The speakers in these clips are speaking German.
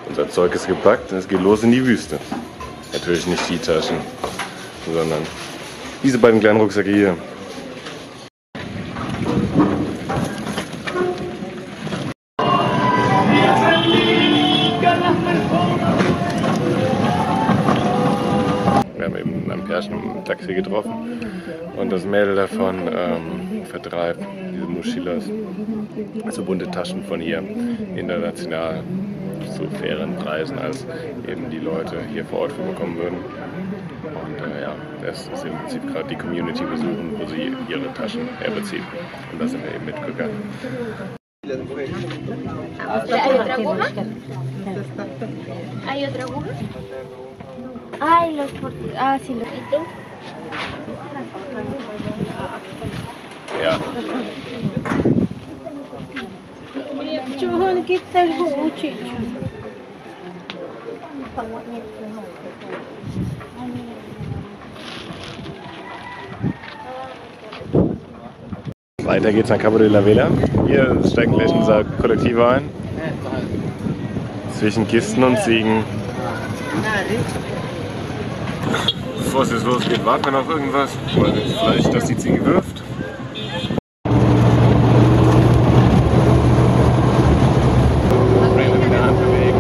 Unser Zeug ist gepackt und es geht los in die Wüste. Natürlich nicht die Taschen, sondern diese beiden kleinen Rucksäcke hier. Wir haben eben ein Pärchen im Taxi getroffen und das Mädel davon vertreibt diese Mochilas, also bunte Taschen von hier, international zu fairen Preisen, als eben die Leute hier vor Ort bekommen würden. Und ja, das ist im Prinzip gerade die Community besuchen, wo sie ihre Taschen herbeziehen. Und da sind wir eben mitgegangen. ¿Hay otra aguja? Ay, los portugueses. Ah, sí, los quito. Ja. Weiter geht's nach Cabo de la Vela. Hier steigen gleich unser Kollektiv ein. Zwischen Kisten und Ziegen. Bevor es jetzt losgeht, warten wir noch irgendwas. Vielleicht, dass die Ziege wirft. Mit der Hand bewegen.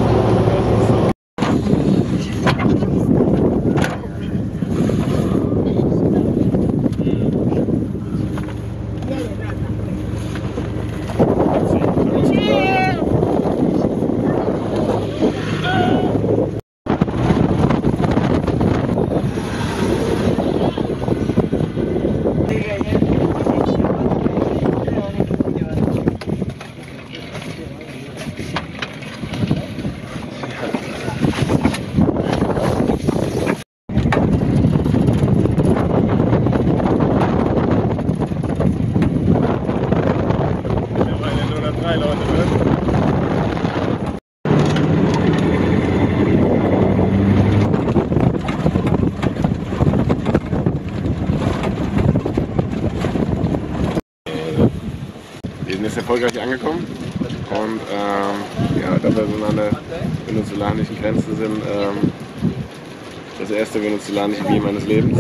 Wir sind jetzt erfolgreich angekommen und ja, da wir so an der venezolanischen Grenze sind, das erste venezolanische Bier meines Lebens.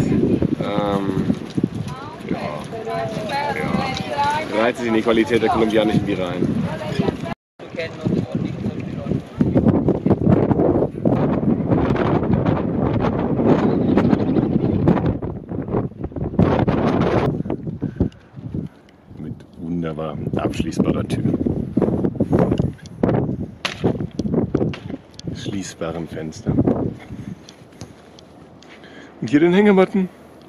Reiht sich in die Qualität der kolumbianischen Biere ein. Wunderbar abschließbarer Tür. Schließbaren Fenster. Und hier den Hängebutton.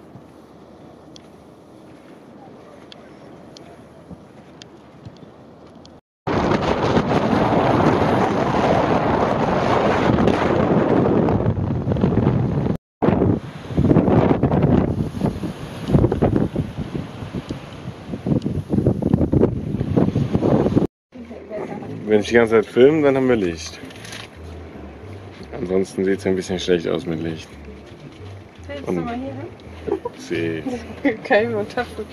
Wenn ich die ganze Zeit filme, dann haben wir Licht. Ansonsten sieht es ein bisschen schlecht aus mit Licht. Willst du mal hier hin? Kein Montafel.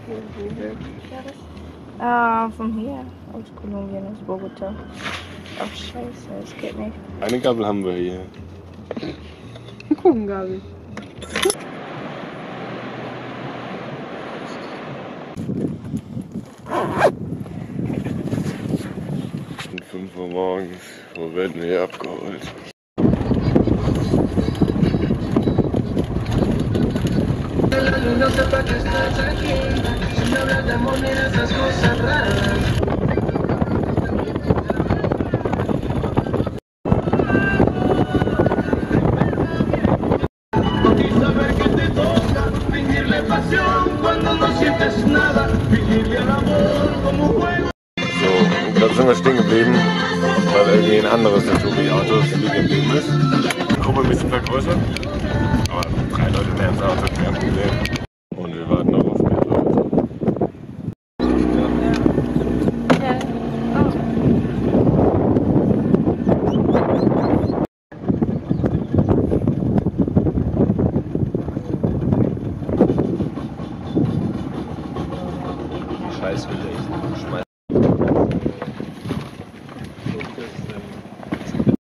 Von hier, aus Kolumbien, aus Bogota. Ach scheiße, das geht nicht. Eine Gabel haben wir hier. Kuchengabel. Um 5 Uhr morgens, wo werden wir hier abgeholt? Da sind wir stehen geblieben, weil irgendwie ein anderes Auto liegen geblieben ist. Die Gruppe ein bisschen vergrößert, aber 3 Leute mehr ins Auto, kein Problem. Und wir warten auch auf mehr Leute. Scheiß Wille, ich schmeiß.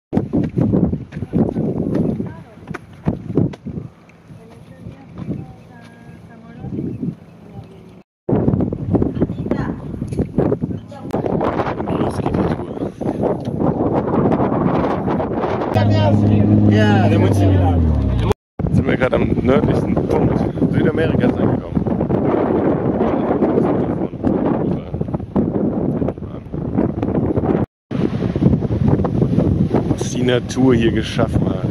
Ja, der muss wieder. Jetzt sind wir gerade am nördlichsten Punkt Südamerikas angekommen. Was die Natur hier geschaffen hat.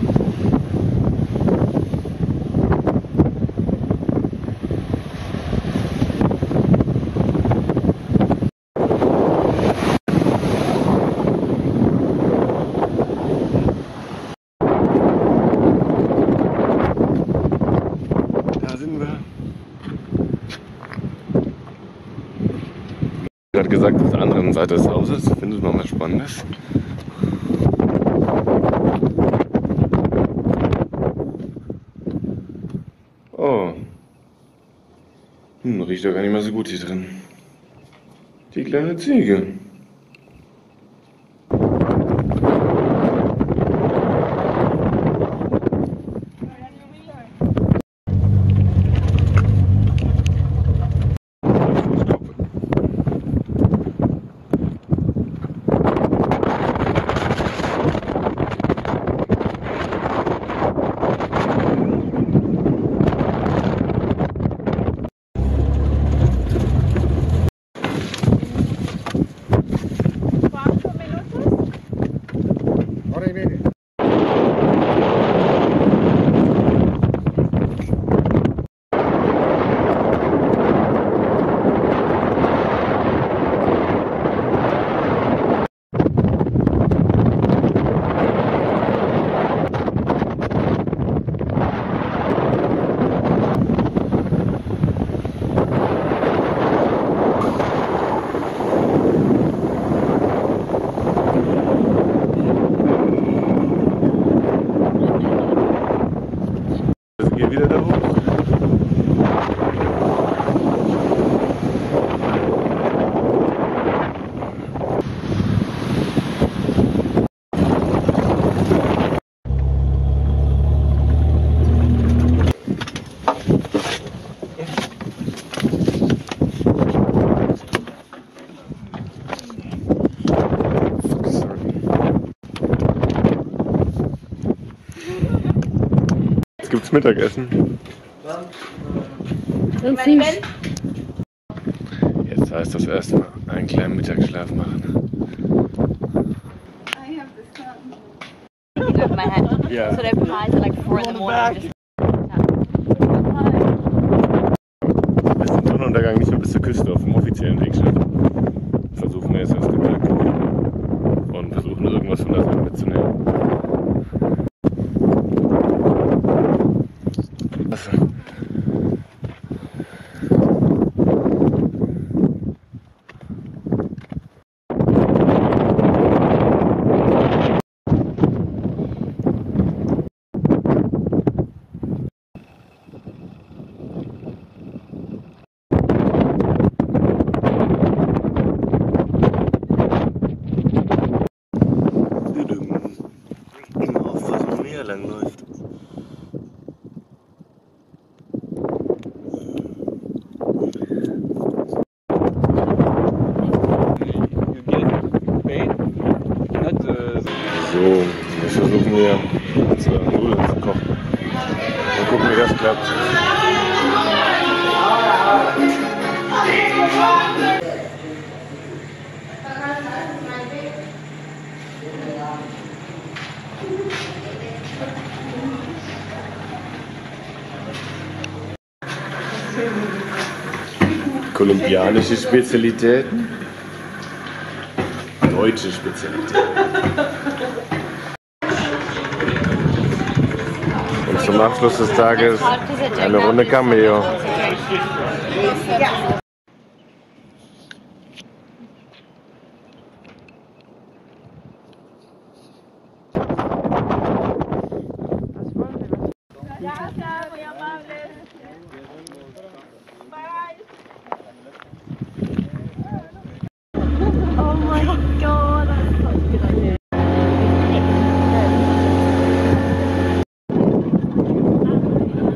Hat gesagt, auf der anderen Seite des Hauses findet man was Spannendes. Oh. Riecht doch gar nicht mal so gut hier drin. Die kleine Ziege. Wieder da hoch. Gibt's Mittagessen? Jetzt heißt das erstmal einen kleinen Mittagsschlaf machen. Ja. So their pies are like 4 in the morning. Wir sind Sonnenuntergang nicht mehr bis zur Küste auf dem offiziellen Weg schaffen. Versuchen wir jetzt erst den Berg und versuchen irgendwas von der Seite mitzunehmen. Lang läuft. So, jetzt versuchen wir unsere Nudeln zu kochen. Mal gucken, wie das klappt. Kolumbianische Spezialitäten, deutsche Spezialitäten. Und zum Abschluss des Tages eine Runde Cameo.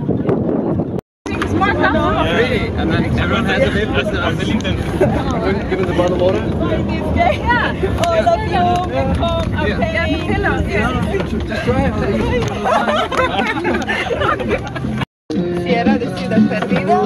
And then everyone has a bit as a LinkedIn. give us a bottle of water? Yeah. All of you come and pay. Just try it. Sierra de Ciudad Perdida.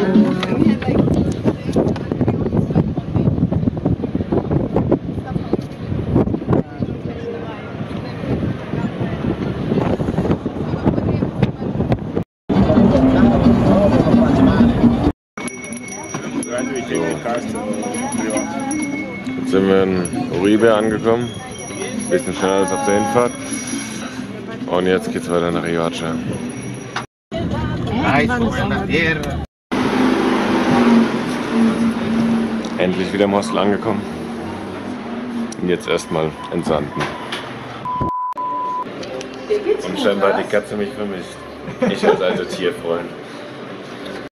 Jetzt sind wir in Uribe angekommen, ein bisschen schneller als auf der Hinfahrt. Und jetzt geht's weiter nach Riohacha. Endlich wieder im Hostel angekommen. Und jetzt erstmal entsanden. Und scheinbar hat die Katze mich vermisst. Ich als alter Tierfreund.